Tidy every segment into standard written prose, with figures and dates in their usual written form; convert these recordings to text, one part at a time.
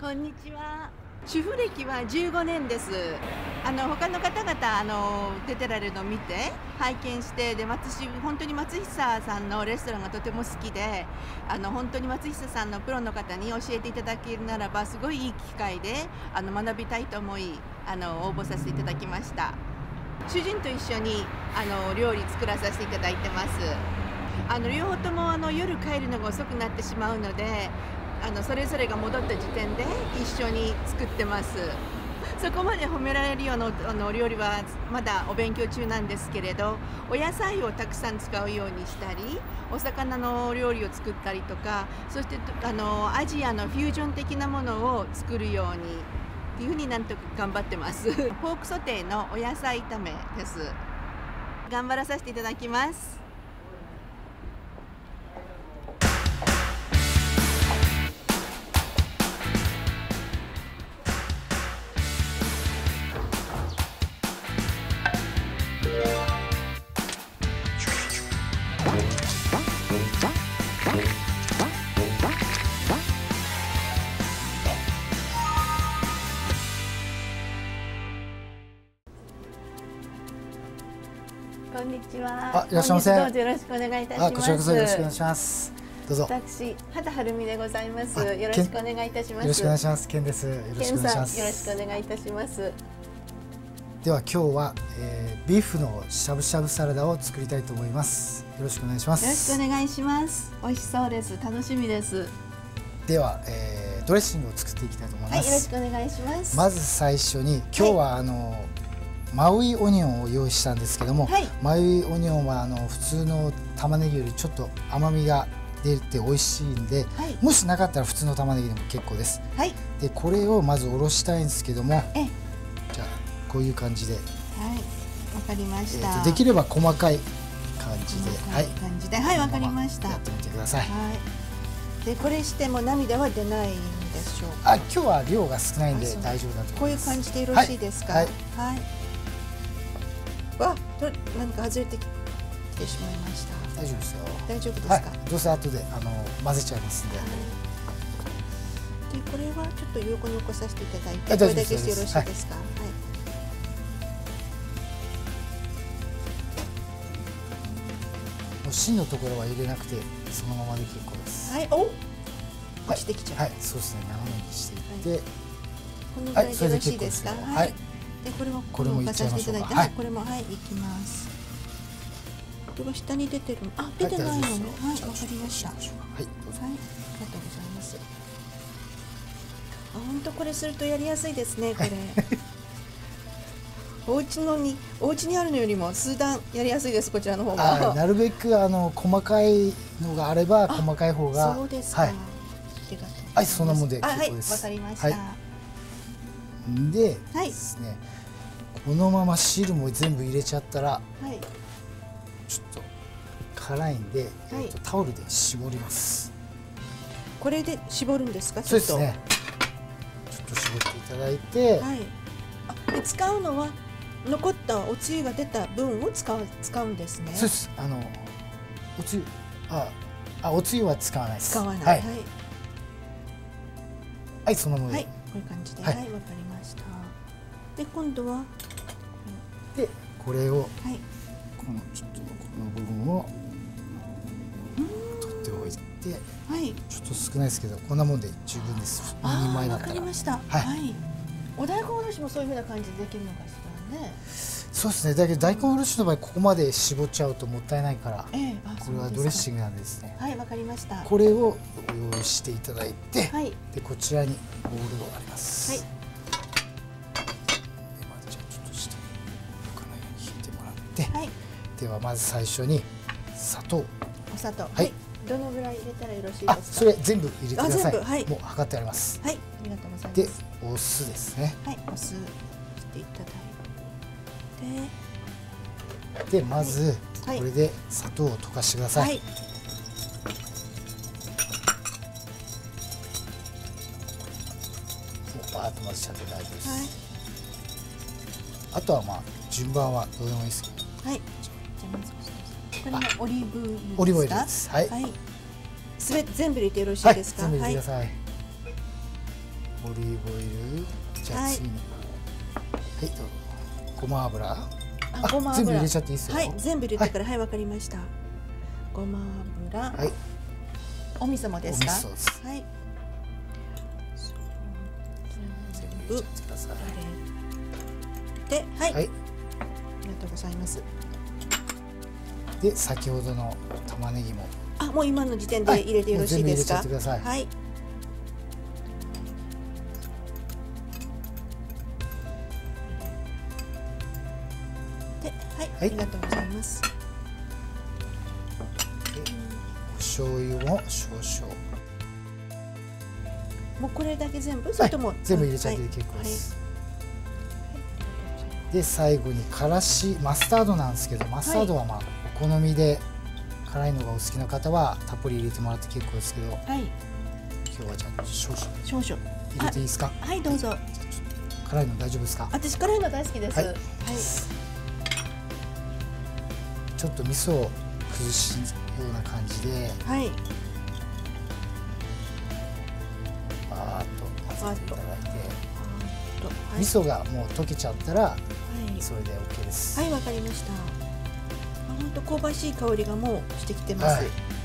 こんにちは。主婦歴は15年です。他の方々出てられるのを見て拝見して、で私本当に松久さんのレストランがとても好きで、本当に松久さんのプロの方に教えていただけるならばすごいいい機会で学びたいと思い応募させていただきました。主人と一緒に料理作らさせていただいてます。両方とも夜帰るのが遅くなってしまうので、それぞれが戻った時点で一緒に作ってます。そこまで褒められるようなお料理はまだお勉強中なんですけれど、お野菜をたくさん使うようにしたり、お魚の料理を作ったりとか、そしてアジアのフュージョン的なものを作るようにっていうふうになんとか頑張ってます。ポークソテーのお野菜炒めです。頑張らさせていただきます。こんにちは。 いらっしゃいませ。 どうぞよろしくお願いいたします。 こちらこそよろしくお願いします。どうぞ。 私、畑春美でございます。よろしくお願いいたします。 よろしくお願いします。ケンです。よろしくお願いします。 よろしくお願いいたします。 では今日は、ビーフのしゃぶしゃぶサラダを作りたいと思います。よろしくお願いします。 よろしくお願いします。美味しそうです。楽しみです。 では、ドレッシングを作っていきたいと思います。 はい、よろしくお願いします。 まず最初に今日は、マウイオニオンを用意したんですけども、はい、マウイオニオンは普通の玉ねぎよりちょっと甘みが出て美味しいんで、はい、もしなかったら普通の玉ねぎでも結構です。はい、でこれをまずおろしたいんですけども、じゃあこういう感じで、はい、 わかりました。 できれば細かい感じで、 はい、感じで、はい、わかりました。 やってみてください。はい、 でこれしても涙は出ないんでしょうか。 今日は量が少ないんで大丈夫だと思います。 こういう感じでよろしいですか。はい。はい。わ、何か外れてきてしまいました。 大丈夫ですよ。 大丈夫ですか。はい、 どうせ後で混ぜちゃいますんで。 はい、でこれはちょっと横に起こさせていただいて、これだけしてよろしいですか。はい。 芯のところは入れなくてそのままで結構です。 はい、お、落ちてきちゃう。 はい、そうですね。斜めにしていって、 このぐらいでよろしいですか。はい。でこれもいっちゃいましょうか。はい、これもはい、いきます。これは下に出てる。出てないのね。はい、わかりました。はい、どうぞ。はい、ありがとうございます。本当これするとやりやすいですね。これ。お家にあるのよりも数段やりやすいです。こちらの方が。 なるべく細かいのがあれば細かい方が。 そうですか。 はい、そんなもんで結構です。 わかりました。 でですね、このまま汁も全部入れちゃったら、ちょっと辛いんで、タオルで絞ります。 これで絞るんですか。 そうですね。ちょっと絞っていただいて、 で使うのは残ったおつゆが出た分を使うんですね。 そうです。おつゆおつゆは使わないです。 使わない。 はい、そのままで。 こういう感じで、はい、わかりました。で、今度は。 で、これを。このちょっとこの部分を。取っておいて。はい。ちょっと少ないですけど、こんなもんで十分です。2人前だったら。 わかりました。はい。お大根おろしもそういう風な感じでできるのかしらね。 そうですね。だけど大根おろしの場合ここまで絞っちゃうともったいないから、これはドレッシングなんですね。 はい、わかりました。 これを用意していただいて、でこちらにボウルがあります。はい。でまずじゃあちょっと下にこのように引いてもらって、はい。ではまず最初に砂糖。お砂糖。はい。どのぐらい入れたらよろしいですか。 それ全部入れてください。 はい。 もう測ってあります。 はい。ありがとうございます。 でお酢ですね。 はい。お酢していただいて。 でまずこれで砂糖を溶かしてください。はい、もうバーッと混ぜちゃって大丈夫です。はい、あとはまあ順番はどうでもいいですけど。はい。じゃあまずこれもオリーブ油ですか。 オリーブオイルです。はい。 全部入れてよろしいですか。 全部入れてください。 オリーブオイル。じゃあ次に、はいどうぞ。ごま油。 ごま油全部入れちゃっていいですよ。 はい、全部入れてから、はい、わかりました。ごま油。はい。お味噌もですか。 お味噌です。 はい。 全部入れちゃってください。 で、はい。ありがとうございます。 で、先ほどの玉ねぎも。 もう今の時点で入れてよろしいですか。 全部入れちゃってください。はい。 で、はい、ありがとうございます。 お醤油も少々。 もうこれだけ全部、それとも全部入れちゃって結構です。で、最後にからしマスタードなんですけど、マスタードはお好みで辛いのがお好きな方はたっぷり入れてもらって結構ですけど、今日はじゃあ少々入れていいですか。 はい、どうぞ。 辛いの大丈夫ですか。 私辛いの大好きです。はい。 ちょっと味噌を崩すような感じで、 はい。 バーッと混ぜていただいて、味噌がもう溶けちゃったらそれで OK です。 はい、わかりました。本当香ばしい香りがもうしてきてます。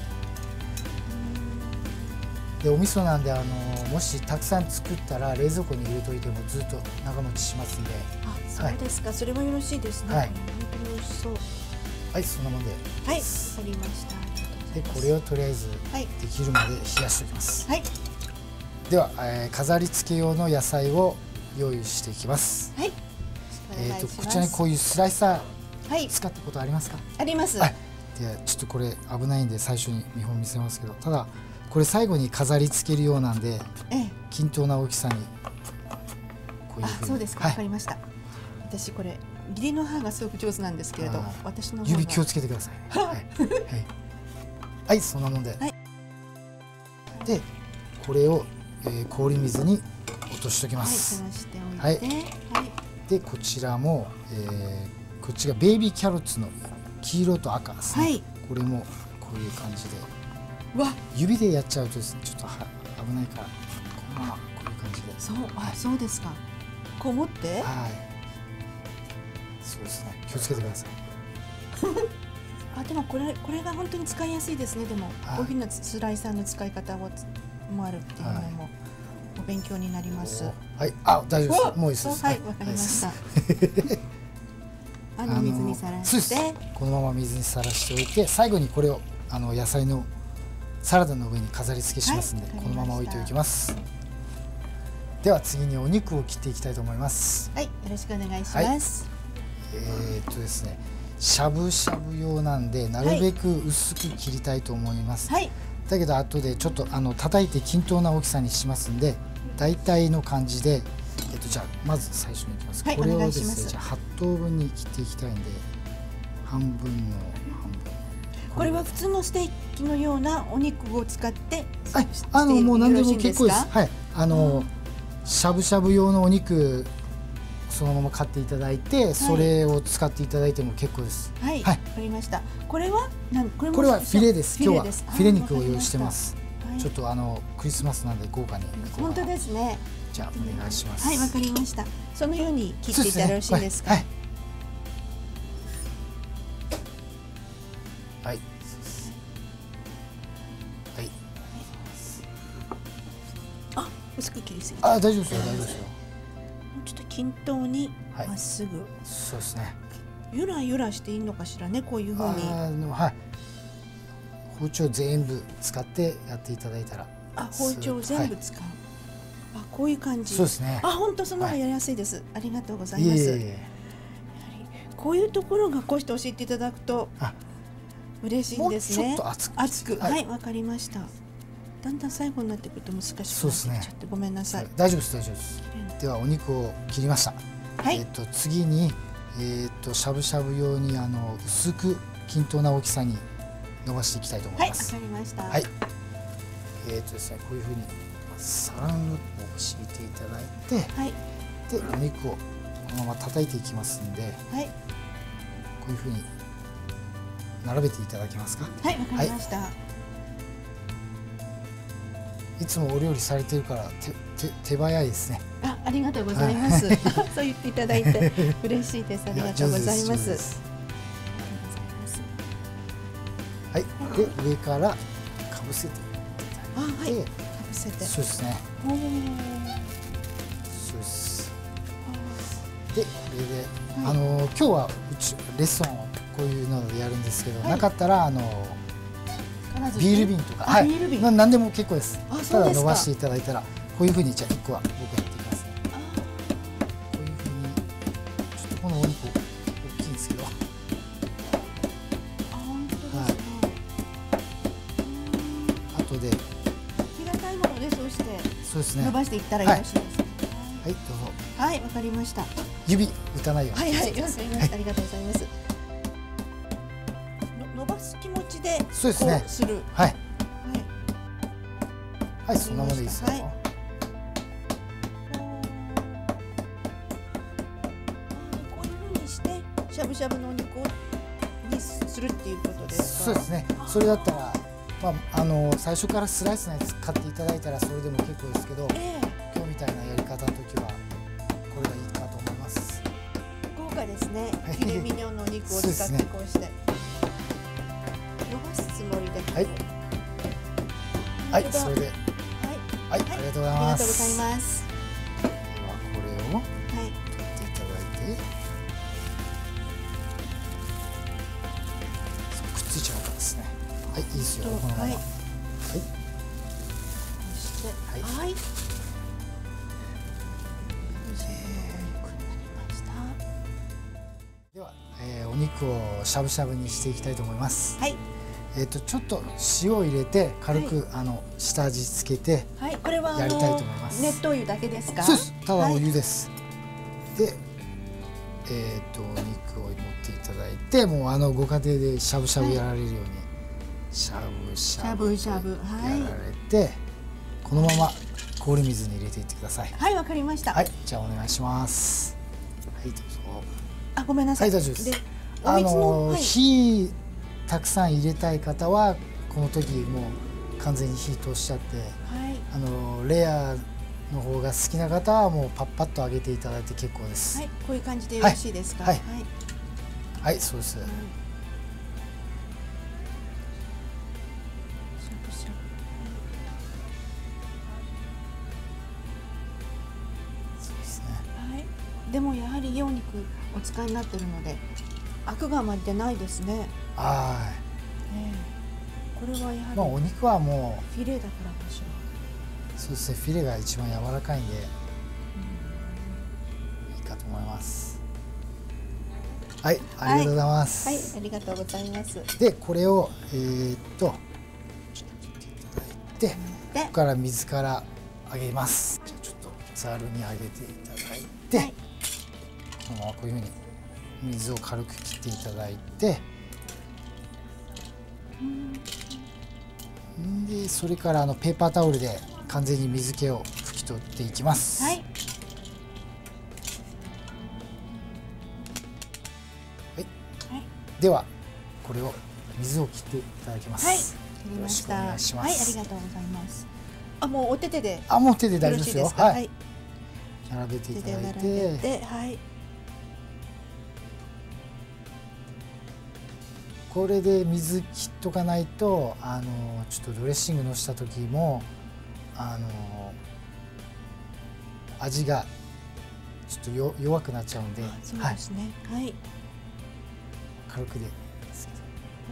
で、お味噌なんでもしたくさん作ったら冷蔵庫に入れといてもずっと長持ちしますんで。 そうですか。それはよろしいですね。本当に美味しそう。 はい、そんなもんで。 はい、わかりました。 で、これをとりあえずできるまで冷やしておきます。 はい。 では、飾り付け用の野菜を用意していきます。 はい。 こちらにこういうスライサー使ったことありますか。 あります。 で、ちょっとこれ危ないんで最初に見本見せますけど、ただこれ最後に飾り付けるようなんで、均等な大きさにこういうふうに。そうですか。わかりました。私これ義理の母がすごく上手なんですけれど、私の指気をつけてください。はい、そんなもんで。で、これを氷水に落としておきます。はい。で、こちらもこっちがベイビーキャロッツの黄色と赤ですね。これもこういう感じで。指でやっちゃうとですね、ちょっと危ないから、こういう感じで。 そうですか。こう持って。 そうですね。気をつけてください。 でもこれが本当に使いやすいですね。でもこういうふうなスライサーの使い方もあるっていうのもお勉強になります。 はい、大丈夫です。もういいです。 はい、わかりました。水にさらして、 このまま水にさらしておいて、最後にこれを野菜のサラダの上に飾り付けしますんで、このまま置いておきます。では次にお肉を切っていきたいと思います。 はい、よろしくお願いします。 ですね、しゃぶしゃぶ用なんでなるべく薄く切りたいと思います。だけど後でちょっと叩いて均等な大きさにしますんで、大体の感じで、じゃあまず最初にいきます。これをですね、じゃあ8等分に切っていきたいんで、半分の半分。 これは普通のステーキのようなお肉を使って、 もう何でも結構です。はい、しゃぶしゃぶ用のお肉そのまま買っていただいて、それを使っていただいても結構です。 はい、わかりました。これはこれはフィレです。今日はフィレ肉を用意してます。ちょっとクリスマスなんで豪華に。 本当ですね。 じゃあお願いします。 はい、わかりました。そのように切っていただよろしいですか。はい。 はい。 薄く切りすぎ。 大丈夫ですよ、大丈夫ですよ。 ちょっと均等にまっすぐ。 そうですね。 ゆらゆらしていいのかしらね、こういう風に。 包丁全部使ってやっていただいたら。 包丁全部使う。こういう感じ。 そうですね。 本当その方がやりやすいです。ありがとうございます。こういうところがこうして教えていただくと嬉しいんですね。 ちょっと熱く。はい、わかりました。だんだん最後になってくると難しくなってきちゃってごめんなさい。 大丈夫です、大丈夫です。ではお肉を切りました。次にしゃぶしゃぶ用に薄く均等な大きさに伸ばしていきたいと思います。 わかりました。 はい。ですね、こういうふうにサランを敷いていただいて、でお肉をこのまま叩いていきますんで、こういうふうに並べていただけますか。 はい、わかりました。 いつもお料理されてるから手早いですね。 ありがとうございます。そう言っていただいて嬉しいです。ありがとうございます。 はい、で上からかぶせていただいて、かぶせて、 そうですね。そうです。でこれで今日はレッスンをこういうのでやるんですけど、なかったらビール瓶とか、何でも結構です。ただ伸ばしていただいたらこういうふうにじゃあ1個は僕やっていきますね。こういうふうにちょっとこのお肉大きいんですけど、後で平たいものでそうしてそうですね伸ばしていったらよろしいですか。 はい、どうぞ。 はい、わかりました。 指打たないように。 はいはい、わかりました。ありがとうございます。伸ばす気持ちでそうですね。 する。 はい。はい、そんなものでいいですよ。こういう風にしてしゃぶしゃぶのお肉にするっていうことですか。 そうですね。それだったら、最初からスライスのやつ買っていただいたらそれでも結構ですけど、今日みたいなやり方の時はこれがいいかと思います。 豪華ですね。フィレミニョンのお肉を使ってこうして伸ばすつもりで。 はい。はい、それで。はい、ありがとうございます。 ありがとうございます。 ではこれを取っていただいて、くっついちゃうからですね。はい、いいですよ。このまま。はい。そして、はい。 では、お肉をしゃぶしゃぶにしていきたいと思います。 はい。 ちょっと塩を入れて軽く下味つけてやりたいと思います。 熱湯湯だけですか？ そうです。ただお湯です。で、お肉を持っていただいて、もうご家庭でしゃぶしゃぶやられるようにしゃぶしゃぶやられて、このまま氷水に入れていってください。 はい、わかりました。 はい、じゃあお願いします。はい、どうぞ。 ごめんなさい。 はい、大丈夫です。火たくさん入れたい方はこの時もう完全に火通しちゃって、レアの方が好きな方はもうパッパッと揚げていただいて結構です。 はい、こういう感じでよろしいですか？ はい、はい、そうです。そうですね。 はい。でもやはりいいお肉お使いになっているのでアクがあまり出ないですね。 はい。 これはやはり。 お肉はもうフィレだからかしら。 そうですね。フィレが一番柔らかいんで、いいかと思います。はい、ありがとうございます。 はい、ありがとうございます。 で、これをちょっといただいて、ここから水から揚げます。じゃあちょっとざるに揚げていただいて、このままこういうふうに水を軽く切っていただいて、でそれからペーパータオルで完全に水気を拭き取っていきます。 はい。 ではこれを水を切っていただきます。 はい、切りました。 よろしくお願いします。 はい、ありがとうございます。もうお手で。 もう手で大丈夫ですよ。はい。並べていただいて、 はい。 これで水切っとかないとちょっとドレッシングのした時も味がちょっと弱くなっちゃうんで、 そうですね。はい。 軽くでいいですけど。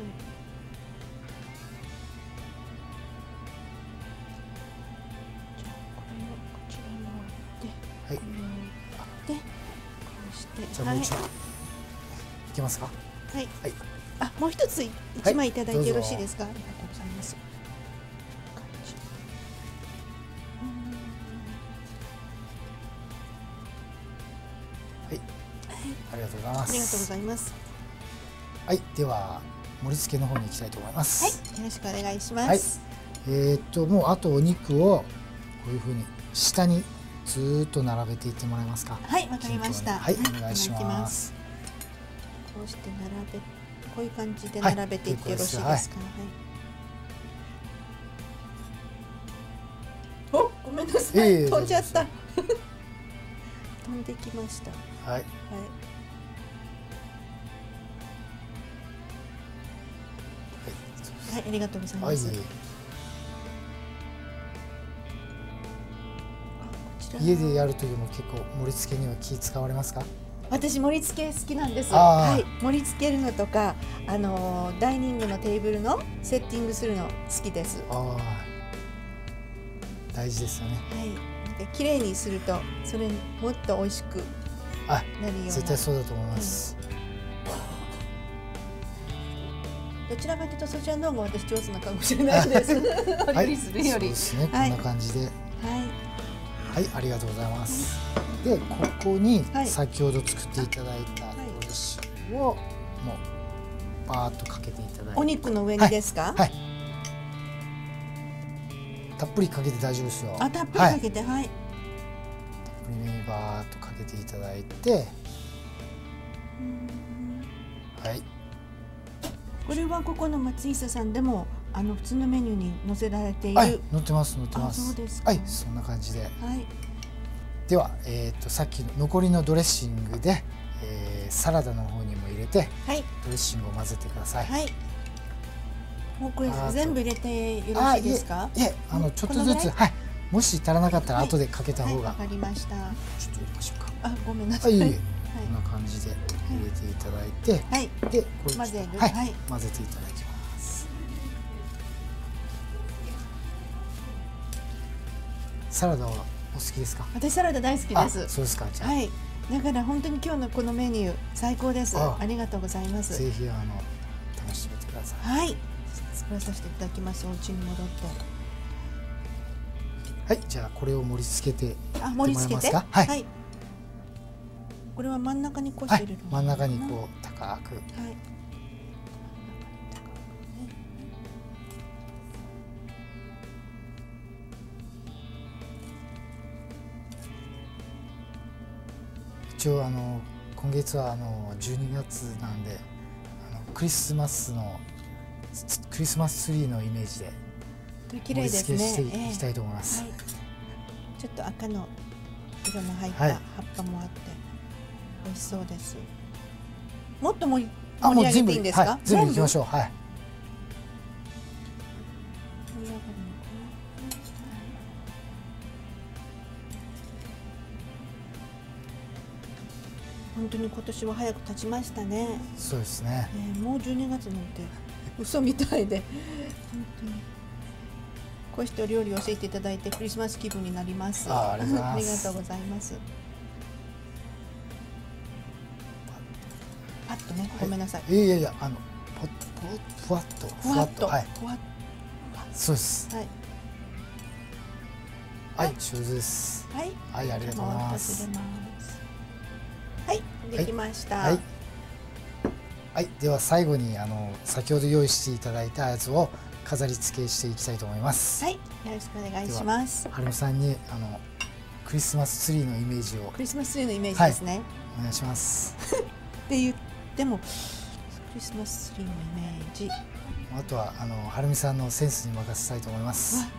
じゃあこれをこちらに置いて、 はい。 で、こうして。 じゃあもう一度いけますか？ はい。はい。もう一つ一枚いただいてよろしいですか？ありがとうございます。 はい。ありがとうございます。 ありがとうございます。 はい、では盛り付けの方に行きたいと思います。 はい、よろしくお願いします。 もうあとお肉をこういうふうに下にずーっと並べていってもらえますか？ はい、わかりました。 はい、お願いします。 こうしてこういう感じで並べていってよろしいですか？はい。ごめんめんなさい、飛んじゃった。飛んできました。 はい。はい。 はい、ありがとうございます。 家でやる時も結構盛り付けには気使われますか？ 私盛り付け好きなんです。はい、盛り付けるのとか、ダイニングのテーブルのセッティングするの好きです。 大事ですよね。 はい、綺麗にすると、それもっと美味しくなるような。 絶対そうだと思います。 どちらかというとそちらの方が私上手なかもしれないです。お料理するより。そうですね。こんな感じで。はい。はい、ありがとうございます。で、ここに先ほど作っていただいたドレッシングをもうバーッとかけていただいて。 お肉の上にですか？はい。 たっぷりかけて大丈夫ですよ。 たっぷりかけて、はい。たっぷりめにバーッとかけていただいて。はい。 これはここの松井さんでも普通のメニューに載せられている。はい、 載ってます載ってます。 そうですか。 はい、そんな感じで。 はい。 ではさっきの残りのドレッシングで、サラダの方にも入れて、はい、ドレッシングを混ぜてください。はい。もうこれ全部入れてよろしいですか？ いえ、ちょっとずつ、はい。もし足らなかったら後でかけた方が。 わかりました。ちょっと入れましょうか。 ごめんなさい。 こんな感じで入れていただいて、はい。で、これ混ぜる。 はい。混ぜていただきます。サラダはお好きですか？ 私サラダ大好きです。 そうですか。 はい。だから本当に今日のこのメニュー最高です。ありがとうございます。 ぜひ試してみてください。 はい。作らさせていただきます。お家に戻って。 はい。じゃあこれを盛り付けて盛り付けて。 はい。 これは真ん中にこうしてるの。 真ん中にこう高く。はい。一応今月は12月なんでクリスマスツリーのイメージで盛り付けしていきたいと思います。 ちょっと赤の色の入った葉っぱもあって美味しそうです。もっと盛り上げていいんですか？ 全部いきましょう。はい。 本当に今年は早く経ちましたね。 そうですね。 もう12月なんて嘘みたいで、本当にこうしてお料理を教えていただいてクリスマス気分になります。 ありがとうございます。パッとね、ごめんなさい。 いやいやふわっとはい。そうです。はい。はい、上手です。はい。はい、ありがとうございます。 はい、できました。 はい。はい、では最後に先ほど用意していただいたやつを飾り付けしていきたいと思います。 はい、よろしくお願いします。 はるみさんにクリスマスツリーのイメージを。 クリスマスツリーのイメージですね。 お願いします。 って言ってもクリスマスツリーのイメージ。 あとははるみさんのセンスに任せたいと思います。そうね。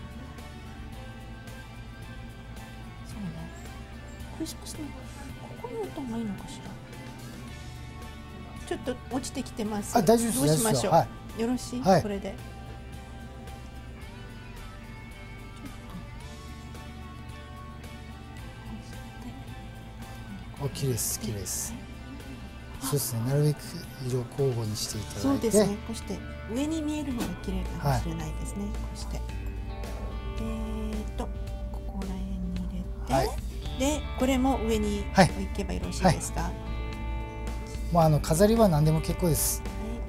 クリスマスのここに置いた方がいいのかしら。ちょっと落ちてきてます。 大丈夫です。 どうしましょう。よろしい、これで。 綺麗です、綺麗です。そうですね。なるべく色交互にしていただいて。 そうですね。こうして上に見えるのが綺麗かもしれないですね。こうして。ここら辺に入れて、でこれも上に置けばよろしいですか。 もう飾りは何でも結構です。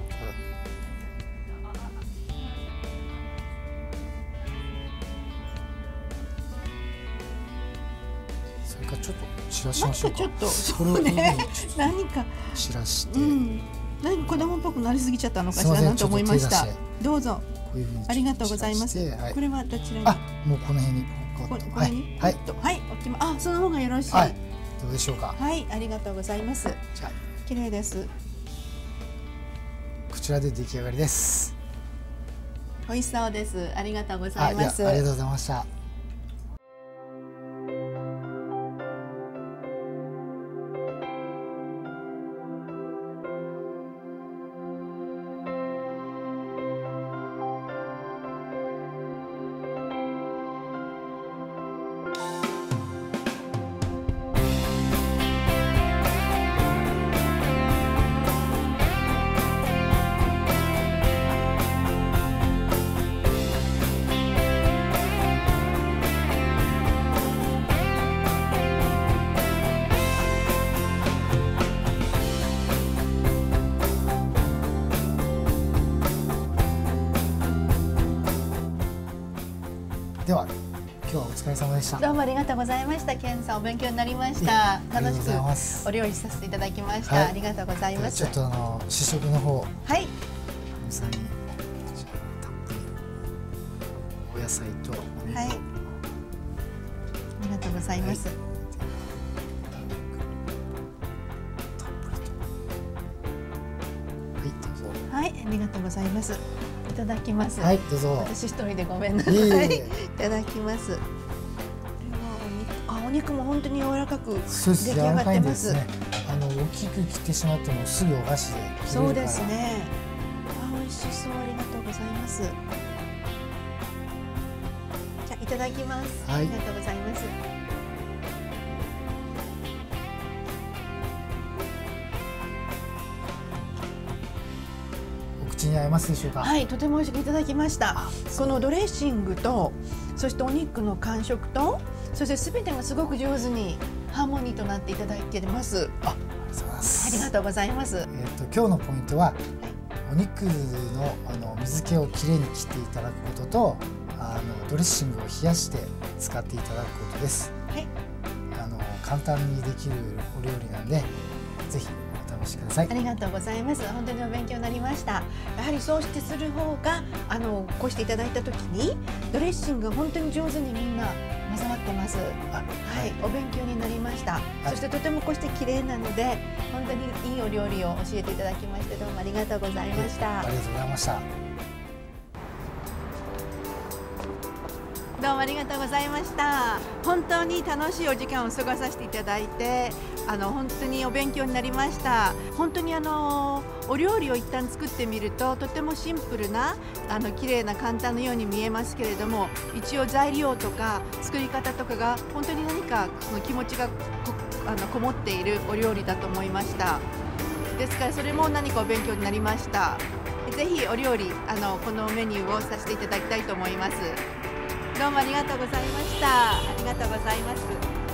それからちょっと散らしましょうか。 ちょっとそうね。何か散らして、 何か子供っぽくなりすぎちゃったのかしらなと思いました。どうぞ。ありがとうございます。これはどちらに？ もうこの辺にここにはい置きます。その方がよろしい。 どうでしょうか。 はい、ありがとうございます。 じゃあ綺麗です。 こちらで出来上がりです。 美味しそうです。ありがとうございます。 ありがとうございました。 では今日はお疲れ様でした。 どうもありがとうございました。ケンさんお勉強になりました。楽しくお料理させていただきました。ありがとうございます。 ちょっと試食の方、 はい。 皆さんにたっぷりお野菜とお肉、 はい。ありがとうございます。はい、ありがとうございます。いただきます。 はい、どうぞ。 私一人でごめんなさい。いただきます。お肉も本当に柔らかく出来上がってます。 大きく切ってしまってもすぐお箸で切れるから。 そうですね。美味しそう、ありがとうございます。じゃあいただきます。ありがとうございます。 口に合いますでしょうか。 はい、とても美味しくいただきました。このドレッシングと、そしてお肉の感触と、そしてすべてがすごく上手にハーモニーとなっていただいてます。ありがとうございます。 今日のポイントは、お肉の水気をきれいに切っていただくことと、ドレッシングを冷やして使っていただくことです。はい。簡単にできるお料理なんで、ぜひお試しください。 ありがとうございます。本当にお勉強になりました。やはりそうしてする方がこうしていただいた時にドレッシングが本当に上手にみんな混ざってます。はい、お勉強になりました。そしてとてもこうして綺麗なので本当にいいお料理を教えていただきましてどうもありがとうございました。 ありがとうございました。 どうもありがとうございました。本当に楽しいお時間を過ごさせていただいて、本当にお勉強になりました。本当にお料理を一旦作ってみるととてもシンプルな綺麗な簡単なように見えますけれども、一応材料とか作り方とかが本当に何かその気持ちがこもっているお料理だと思いました。ですからそれも何かお勉強になりました。ぜひお料理このメニューをさせていただきたいと思います。どうもありがとうございました。ありがとうございます。